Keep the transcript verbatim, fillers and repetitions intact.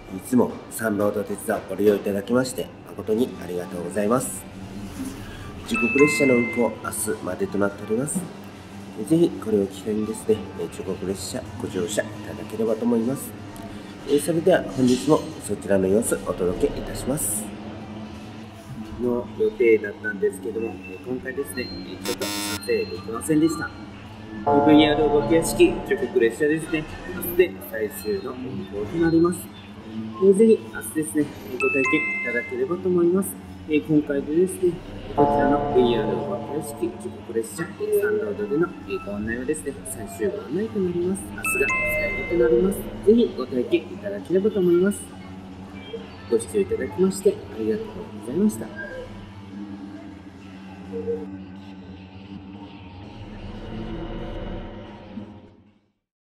いつもサンロード鉄道をご利用いただきまして誠にありがとうございます。時刻列車の運行、明日までとなっております。ぜひこれを機会にですね、時刻列車ご乗車いただければと思います。それでは本日もそちらの様子お届けいたします。の予定だったんですけども、今回ですね、ちょっと撮影できませんでした。ブイアール お化け屋敷時刻列車ですね、明日で最終の運行となります。ぜひ明日ですね、ご体験いただければと思います。今回でですね、こちらの ブイアール お化け屋敷時刻列車サンロードでのご案内はですね、最終ご案内となります。明日が最後となります。ぜひご体験いただければと思います。ご視聴いただきましてありがとうございました。